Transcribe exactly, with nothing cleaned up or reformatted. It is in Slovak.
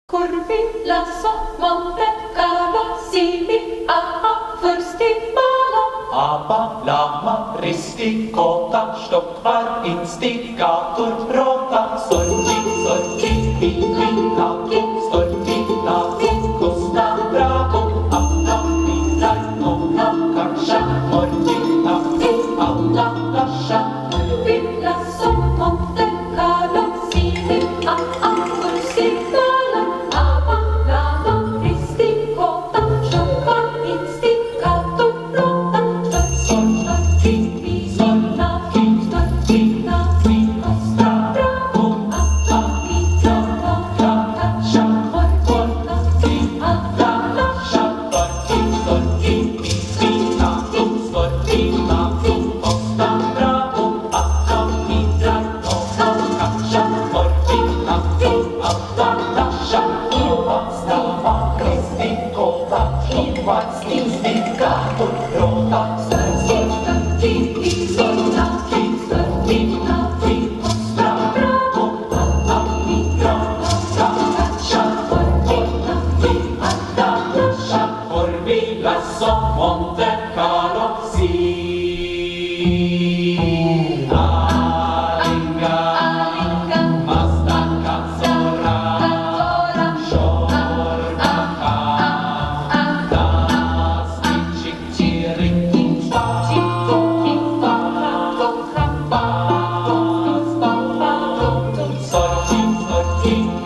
Curvi, lasso, Monte Carlo, Simi, Aha, Fürsti, Malo. Aber, Lama, Risti, Kota, Stockvar, Instigator, Rota, Sorgi, Sorgi, Bibi, Lago, Storgi, Lago, Costa, Bravo, Alla, Milai, Nonna, Karsha, Morgi, Lago, Alla, Lascia. Curvi, lasso, Monte Carlo, Simi, Aha, Fürsti, Malo. Aha, Lama, Risti, Kota, Stockvar, Instigator, Rota, Storgi, Bibi, Lago, Storgi, Lago, Costa, Bravo, Alla, Milai, Nonna, Karsha, Morgi, Alla, Lascia. Storgi, Storgi, Bibi, Lago, Storgi, Lago, Costa, Bravo, Alla, Milai, Nonna, Karsha, Morgi, Lago, Alla, Lascia. Stava, Risti, Kota, Stockvar, Instigator, Rota, Storgi, Storgi, Bibi, Lago, Storgi, Lago, Costa, Bravo, Alla, Milai, Nonna, Karsha, Morgi, Lago, Alla, Lascia. Curvi, lasso, Monte Carlo, si. Alinga, Alinga, Masta, Kazzora, Kazzora, Shornaka, Das, Ichik, Chirik, Kimpa, Kimpa, Kimpa, Bas, Sorgi, Sorgi,